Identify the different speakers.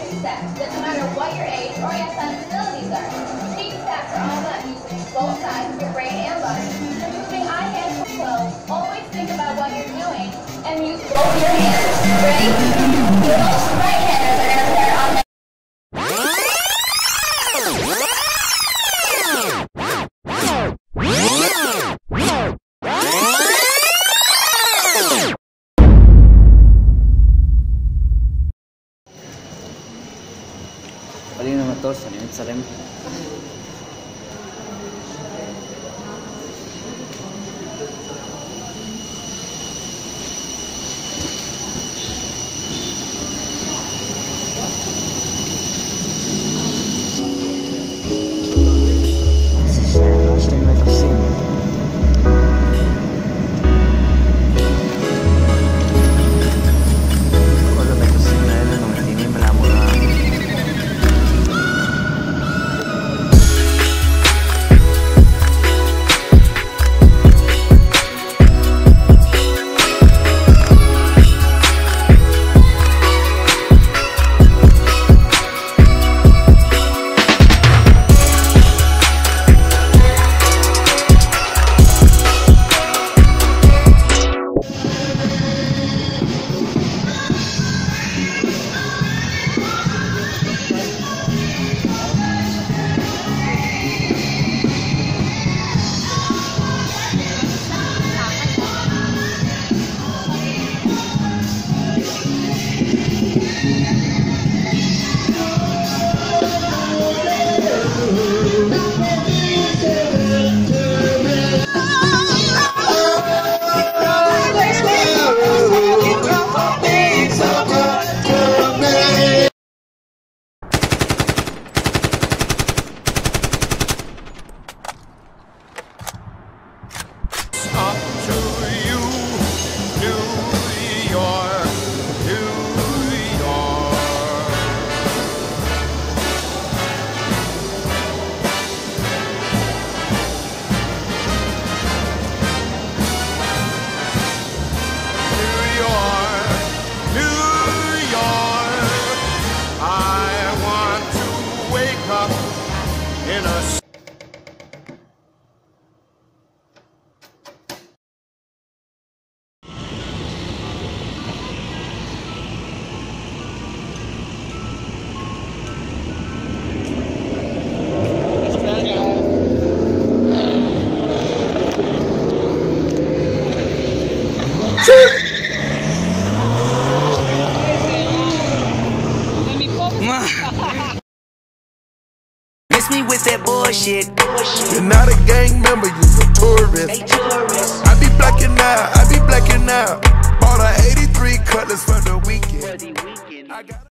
Speaker 1: every sex, doesn't matter what your age or your son's abilities are. Teach stats are all about using both sides of your brain and body. For moving eye hands to flow, always think about what you're doing and use both your hands. Ready? Most right-handers are going to start on the
Speaker 2: خلينا متوسط يعني نتسلم.
Speaker 3: Miss me with that bullshit.
Speaker 4: You're not a gang member, you're a tourist. I be blacking out. Bought a 83 Cutlass for the weekend.